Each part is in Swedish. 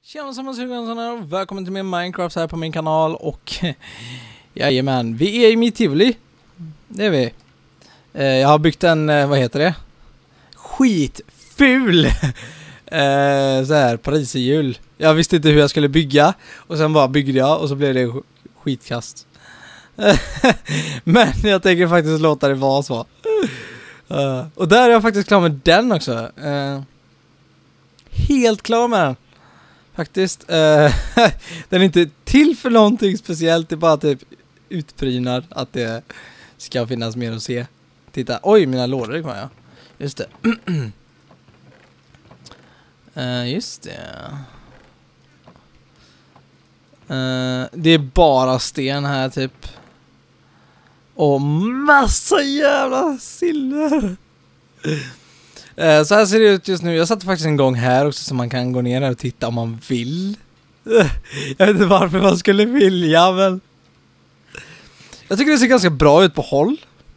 Tjena sammansugarna och välkommen till min Minecraft här på min kanal. Och jajamän, vi är i mitt Tivoli. Det är vi. Jag har byggt en, vad heter det? Skitful så här, pariserhjul. Jag visste inte hur jag skulle bygga. Och sen bara byggde jag och så blev det skitkast. Men jag tänker faktiskt låta det vara så. Och där är jag faktiskt klar med den också. Helt klar med den. Faktiskt. Den är inte till för någonting speciellt. Det är bara typ utprynad att det ska finnas mer att se. Titta. Oj, mina lådor är kvar, ja. Just det. Just det. Det är bara sten här typ. Och massa jävla silver. Så här ser det ut just nu. Jag satte faktiskt en gång här också så man kan gå ner här och titta om man vill. Jag vet inte varför man skulle vilja, men jag tycker det ser ganska bra ut på håll.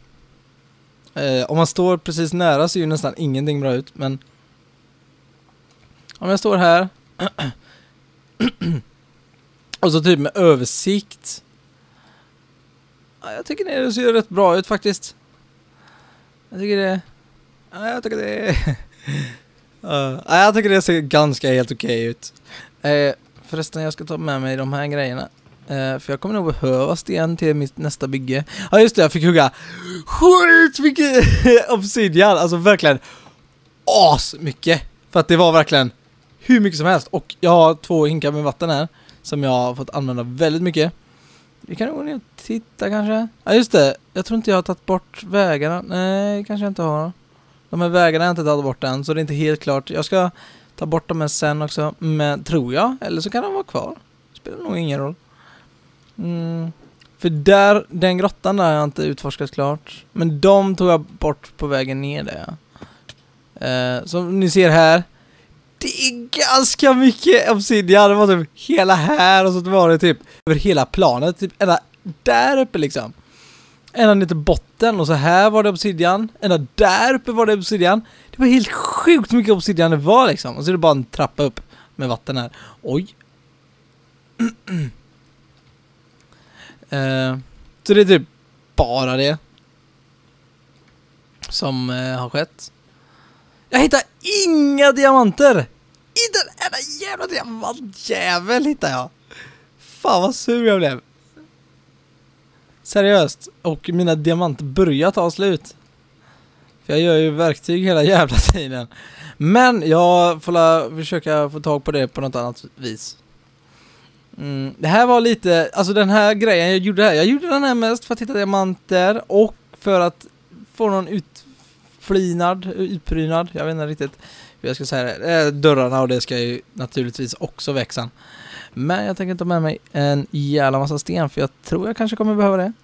Om man står precis nära ser ju nästan ingenting bra ut, men om jag står här och så typ med översikt. Jag tycker det ser rätt bra ut faktiskt. Jag tycker det ser ganska helt okej ut. Förresten, jag ska ta med mig de här grejerna. För jag kommer nog behöva sten till mitt nästa bygge. Ja just det, jag fick hugga skitmycket obsidian. Alltså verkligen mycket. För att det var verkligen hur mycket som helst. Och jag har 2 hinkar med vatten här som jag har fått använda väldigt mycket. Vi kan gå ner och titta kanske. Ja just det, jag tror inte jag har tagit bort vägarna. Nej, kanske jag inte har. De här vägarna har jag inte tagit bort än, så det är inte helt klart. Jag ska ta bort dem sen också, men tror jag. Eller så kan de vara kvar. Spelar nog ingen roll. För där, den grottan där har jag inte utforskat klart. Men de tog jag bort på vägen ner där. Som ni ser här. Det är ganska mycket obsidian. Det var typ hela här och så var det typ över hela planet. Typ ända där uppe liksom. Ända ner till botten och så här var det obsidian. Ända där uppe var det obsidian. Det var helt sjukt mycket obsidian det var liksom. Och så är det bara en trappa upp med vatten här. Oj. Så det är typ bara det som har skett. Jag hittar inga diamanter. Inte en enda jävla diamantjävel hittar jag. Fan vad sur jag blev. Seriöst. Och mina diamanter börjar ta slut. För jag gör ju verktyg hela jävla tiden. Men jag får försöka få tag på det på något annat vis. Det här var lite, alltså den här grejen jag gjorde här. Jag gjorde den här mest för att hitta diamanter och för att få någon utprynad. Jag vet inte riktigt hur jag ska säga det. Dörrarna och det ska ju naturligtvis också växa. Men jag tänker ta med mig en jävla massa sten för jag tror jag kanske kommer behöva det.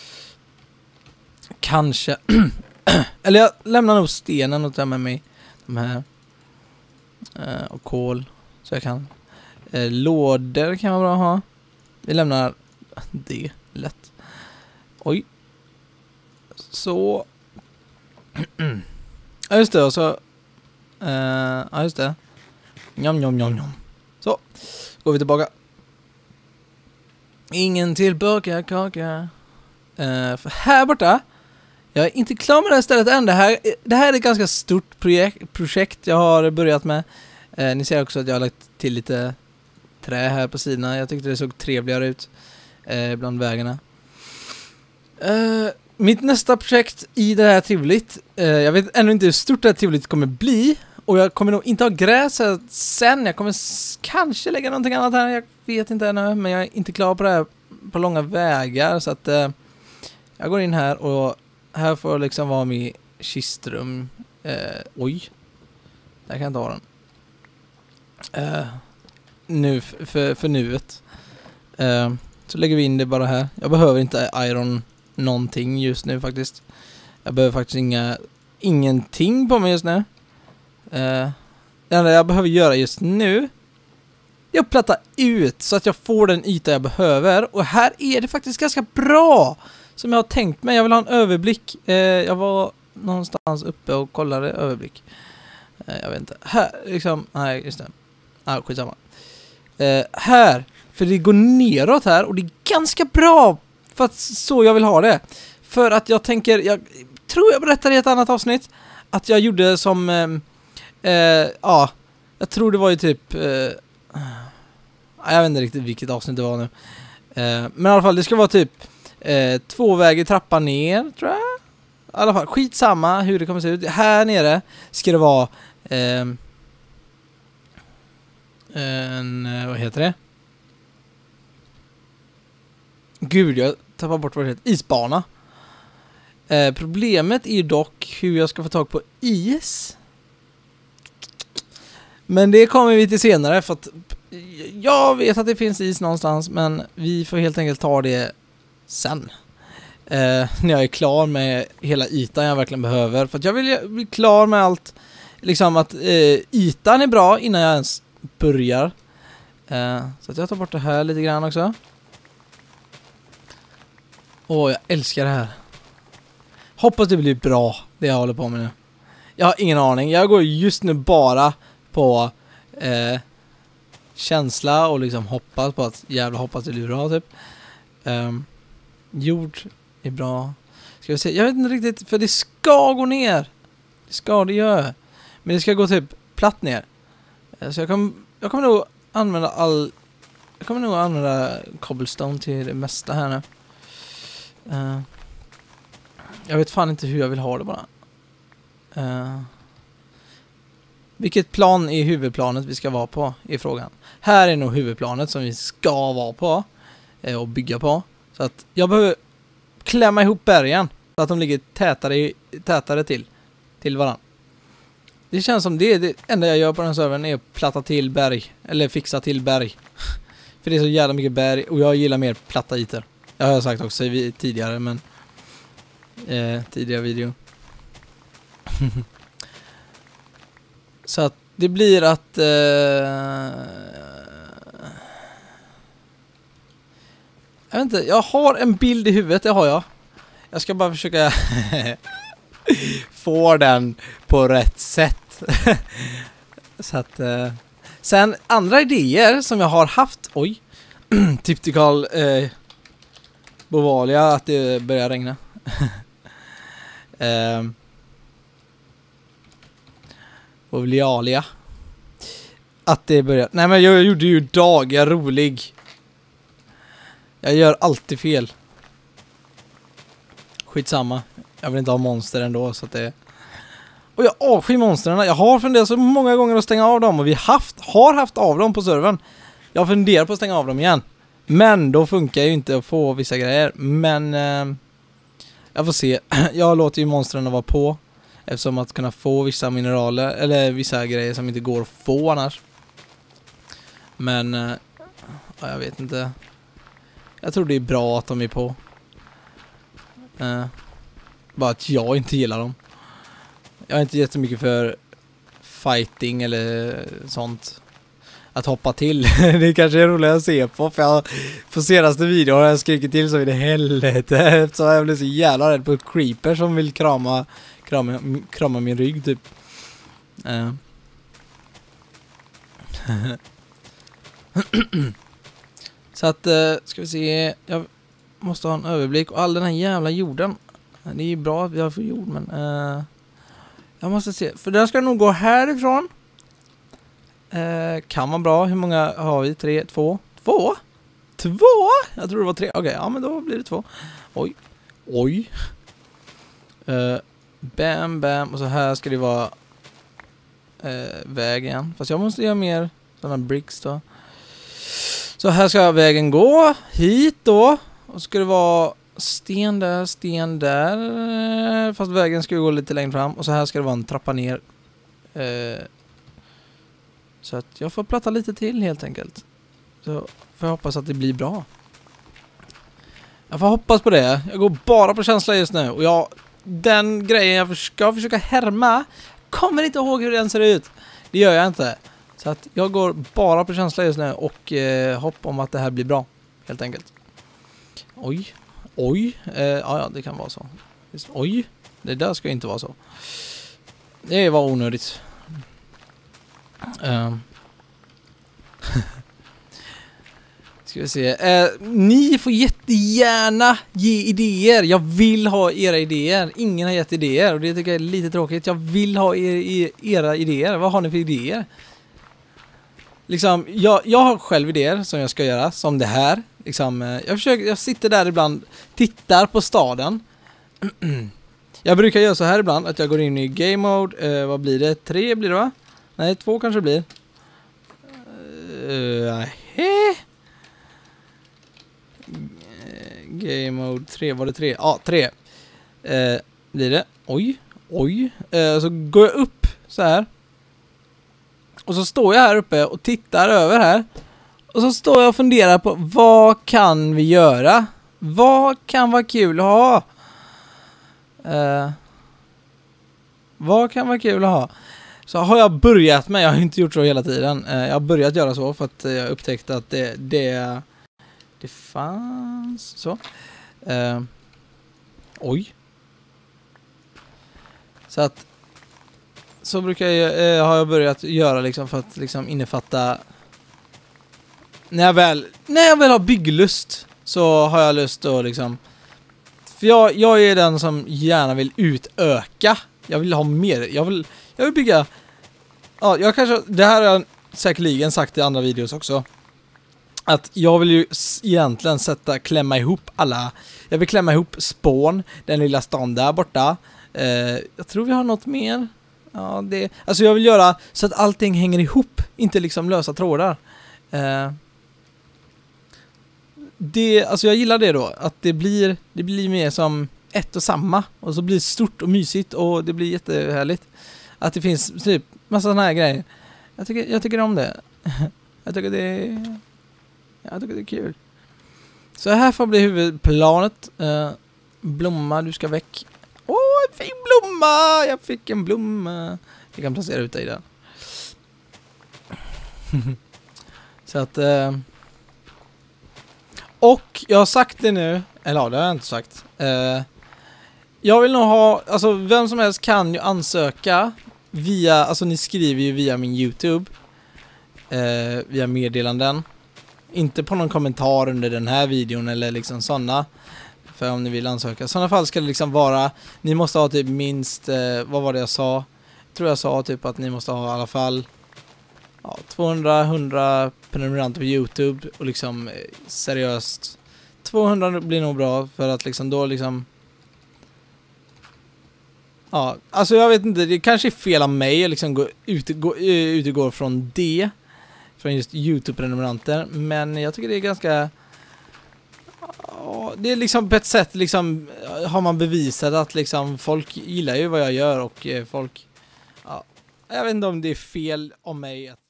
Kanske. Eller jag lämnar nog stenen och tar med mig de här. Och kol. Så jag kan. Lådor kan vara bra att ha. Vi lämnar det lätt. Oj. Så. Ja just det. Och så. Ja just det. Njom. Så. Går vi tillbaka. Ingen tillbaka kaka. För här borta. Jag är inte klar med det här stället än. Det här är ett ganska stort projekt jag har börjat med. Ni ser också att jag har lagt till lite trä här på sidorna. Jag tyckte det såg trevligare ut bland vägarna. Mitt nästa projekt i det här tivolit. Jag vet ännu inte hur stort det här tivolit kommer bli. Och jag kommer nog inte ha gräs sen. Jag kommer kanske lägga någonting annat här. Jag vet inte ännu. Men jag är inte klar på det här på långa vägar. Så att jag går in här. Och här får liksom vara min kistrum. Oj. Jag kan inte ha den. Nu för nuet. Så lägger vi in det bara här. Jag behöver inte iron någonting just nu faktiskt. Jag behöver faktiskt ingenting på mig just nu. Det enda jag behöver göra just nu är att platta ut så att jag får den yta jag behöver. Och här är det faktiskt ganska bra som jag har tänkt mig. Jag vill ha en överblick. Jag var någonstans uppe och kollade överblick. Jag vet inte. Här liksom. Nej just det. Skitsamma. här. För det går neråt här och det är ganska bra för att så jag vill ha det. För att jag tänker, jag tror jag berättade i ett annat avsnitt att jag gjorde som, ja, jag tror det var ju typ, jag vet inte riktigt vilket avsnitt det var nu. Men i alla fall, det ska vara typ tvåvägig trappa ner, tror jag. I alla fall, skitsamma hur det kommer se ut. Här nere ska det vara vad heter det? Gud, jag tappar bort vad det heter. Isbana. Problemet är ju dock hur jag ska få tag på is. Men det kommer vi till senare för att jag vet att det finns is någonstans, men vi får helt enkelt ta det sen. När jag är klar med hela ytan jag verkligen behöver. För att jag vill bli klar med allt. Liksom att ytan är bra innan jag ens börjar. Så att jag tar bort det här lite grann också. Åh, jag älskar det här. Hoppas det blir bra, det jag håller på med nu. Jag har ingen aning. Jag går just nu bara på känsla och liksom hoppas på att hoppas det blir bra typ. Jord är bra. Ska vi se. Jag vet inte riktigt, för det ska gå ner. Det gör. Men det ska gå typ platt ner. Så jag kommer nog använda cobblestone till det mesta här nu. Jag vet fan inte hur jag vill ha det bara. Vilket plan är huvudplanet vi ska vara på i frågan. Här är nog huvudplanet som vi ska vara på och bygga på. Så att jag behöver klämma ihop bergen så att de ligger tätare till varann. Det känns som det enda jag gör på den servern är att platta till berg. Eller fixa till berg. För det är så jävla mycket berg och jag gillar mer platta ytor. Jag har sagt också tidigare, men tidigare video. Så att det blir att jag vet inte, jag har en bild i huvudet, det har jag. Jag ska bara försöka få den på rätt sätt. Så att sen andra idéer som jag har haft, typical Bovalia, att det börjar regna. Bovalia. Att det börjar. Nej, men jag gjorde ju dagar rolig. Jag gör alltid fel. Skitsamma. Jag vill inte ha monster ändå, så att det. Och jag avskyr monsterna. Jag har funderat så många gånger att stänga av dem, och vi har haft av dem på servern. Jag funderar på att stänga av dem igen. Men då funkar ju inte att få vissa grejer. Men jag får se. Jag låter ju monstren vara på, eftersom att kunna få vissa mineraler eller vissa grejer som inte går att få annars. Men jag vet inte. Jag tror det är bra att de är på. Bara att jag inte gillar dem. Jag är inte jättemycket för fighting eller sånt. Att hoppa till. Det kanske är roligt att se på. För jag på senaste videon har jag skrikit till så i det helvete. Så jag blev så jävla rädd på ett creeper som vill krama min rygg typ. Så att ska vi se. Jag måste ha en överblick. Och all den här jävla jorden. Det är ju bra att vi har för jord, men jag måste se. För där ska jag nog gå härifrån. Kan vara bra. Hur många har vi? 3, 2? 2? 2? Jag tror det var 3. Okej, ja, men då blir det 2. Oj. Bam. Och så här ska det vara vägen. Fast jag måste göra mer sådana bricks då. Så här ska vägen gå. Hit då. Och så ska det vara sten där. Fast vägen ska gå lite längre fram. Och så här ska det vara en trappa ner. Så att jag får platta lite till helt enkelt. Så får jag hoppas att det blir bra. Jag får hoppas på det. Jag går bara på känsla just nu. Och den grejen jag ska försöka härma, kommer inte ihåg hur den ser ut. Det gör jag inte. Så att jag går bara på känsla just nu. Och hopp om att det här blir bra. Helt enkelt. Oj. Ja, det kan vara så. Oj. Det där ska inte vara så. Det var onödigt. Ska vi se. Ni får jättegärna ge idéer. Jag vill ha era idéer. Ingen har gett idéer och det tycker jag är lite tråkigt. Jag vill ha era idéer. Vad har ni för idéer? Liksom, jag har själv idéer som jag ska göra, som det här. Liksom, jag sitter där ibland, tittar på staden. Jag brukar göra så här ibland, att jag går in i game mode. Vad blir det? 3 blir det, va? Nej, 2 kanske blir. Game mode 3, var det 3? Ja, 3 blir det. Oj. Så går jag upp så här. Och så står jag här uppe och tittar över här. Och så står jag och funderar på vad kan vi göra? Vad kan vara kul att ha? Vad kan vara kul att ha? Så har jag börjat med, jag har inte gjort så hela tiden. Jag har börjat göra så för att jag upptäckte att det fanns så. Oj. Så att så brukar har jag börjat göra liksom för att liksom innefatta när jag väl har bygglust så har jag lust att liksom, för jag är den som gärna vill utöka. Jag vill ha mer. Jag vill bygga. Ja, jag kanske, det här har jag säkerligen sagt i andra videos också. Att jag vill ju egentligen klämma ihop alla. Jag vill klämma ihop Spawn, den lilla stan där borta. Jag tror vi har något mer. Ja, alltså jag vill göra så att allting hänger ihop, inte liksom lösa trådar. Alltså jag gillar det då, att det blir mer som ett och samma, och så blir det stort och mysigt och det blir jättehärligt. Att det finns typ massa såna här grejer. Jag tycker om det. Jag tycker det är kul. Så här får bli huvudplanet. Blomma, du ska väck. Åh, en fin blomma! Jag fick en blomma. Jag kan placera ut dig där. Så att och jag har sagt det nu. Eller ja, det har jag inte sagt. Jag vill nog ha, alltså vem som helst kan ju ansöka via, alltså ni skriver ju via min YouTube. Via meddelanden. Inte på någon kommentar under den här videon eller liksom sådana. För om ni vill ansöka. I sådana fall ska det liksom vara, ni måste ha typ minst, vad var det jag sa? Jag tror jag sa typ att ni måste ha i alla fall 200-100 prenumeranter på YouTube. Och liksom seriöst 200 blir nog bra, för att liksom då liksom, ja, alltså jag vet inte, det kanske är fel av mig att liksom utgår från det, från just YouTube-prenumeranter, men jag tycker det är ganska, det är liksom på ett sätt liksom, har man bevisat att liksom folk gillar ju vad jag gör, och folk, ja, jag vet inte om det är fel om mig att